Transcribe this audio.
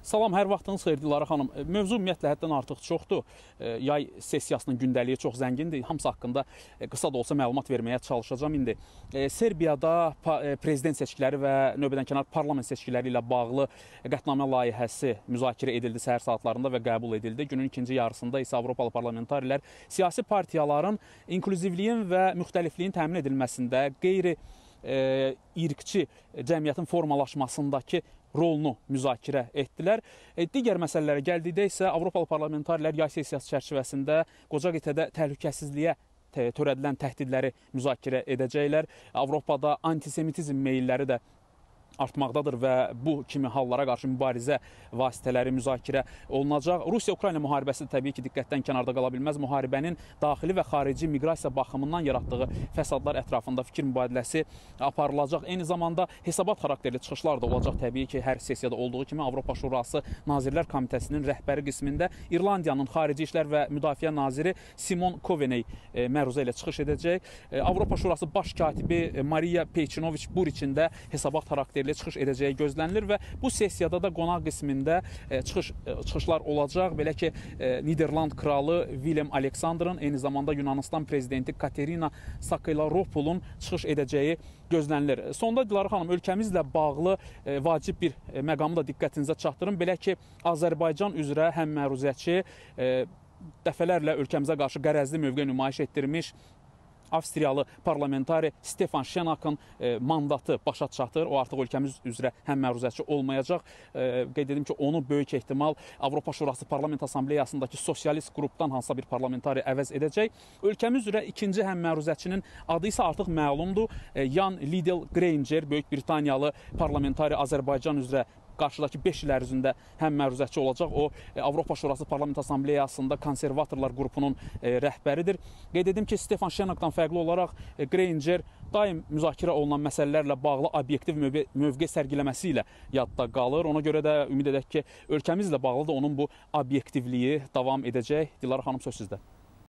Salam, hər vaxtınız xeyir Dilara xanım. Mövzu ümumiyyətlə həddən artıq çoxdur. Yay sessiyasının gündəliyi çox zəngindir. Hamısı haqqında qısa da olsa məlumat verməyə çalışacağam indi. Serbiyada prezident seçkiləri və növbədənkənar parlament seçkiləri ilə bağlı qətnamə layihəsi müzakirə edildi səhər saatlarında və qəbul edildi. Günün ikinci yarısında isə Avropalı parlamentarilər siyasi partiyaların inklüzivliyin və müxtəlifliyin təmin edilməsində qeyri-irqçi cəmiyyətin formalaşmasındakı rolunu müzakirə etdilər. Digər məsələlərə gəldikdə isə Avropalı parlamentarilər yay sessiyası çərçivəsində qoca qitədə təhlükəsizliyə törədilən təhdidləri müzakirə edəcəklər. Avropada antisemitizm meyilləri də artmaqdadır və bu kimi hallara qarşı mübarizə vasitələri müzakirə olunacaq. Rusiya-Ukrayna müharibəsi təbii ki, diqqətdən kənarda qala bilməz. Müharibənin daxili və xarici miqrasiya baxımından yaratdığı fəsadlar ətrafında fikir mübadiləsi aparılacaq. Eyni zamanda hesabat xarakterli çıxışlar da olacaq. Təbii ki, hər sessiyada olduğu kimi Avropa Şurası Nazirlər Komitəsinin rəhbəri qismində İrlandiyanın Xarici İşlər və Müdafiə Naziri Simon Coveney məruzə ilə çıxış edəcək. Avropa Şurası Baş katibi Maria Peyçinoviç Buriçin də hesabat xarakterli çıxış edəcəyi gözlənilir və bu sessiyada da qonaq qismində çıxışlar olacaq. Belə ki, Niderland kralı William Alexander'ın, eyni zamanda Yunanistan prezidenti Katerina Sakellaropoul'un çıxış edəcəyi gözlənilir. Sonda Dilara xanım, ölkəmizlə bağlı vacib bir məqamı da diqqətinizə çatdırım. Belə ki, Azərbaycan üzrə həm məruzəçi dəfələrlə ölkəmizə qarşı qərəzli mövqe nümayiş etdirmiş Avstriyalı parlamentari Stefan Şenakın mandatı başa çatır. O artıq ölkəmiz üzrə həm məruzəçi olmayacaq. Qeyd edim ki, onu böyük ehtimal Avropa Şurası Parlament Assambleyasındakı sosialist qrupdan hansısa bir parlamentari əvəz edəcək. Ölkəmiz üzrə ikinci həm məruzəçinin adı isə artıq məlumdur. Jan Liddell Granger, Böyük Britaniyalı parlamentari Azərbaycan üzrə qarşıdakı 5 il ərzində həm məruzəçi olacaq. O, Avropa Şurası Parlament Assambleyasında konservatorlar qrupunun rəhbəridir. Qeyd edim ki, Stefan Şenakdan fərqli olaraq Granger daim müzakirə olunan məsələlərlə bağlı obyektiv mövqe sərgiləməsi ilə yadda qalır. Ona görə də ümid edək ki, ölkəmizlə bağlı da onun bu obyektivliyi davam edəcək. Dilara xanım, söz sizdə.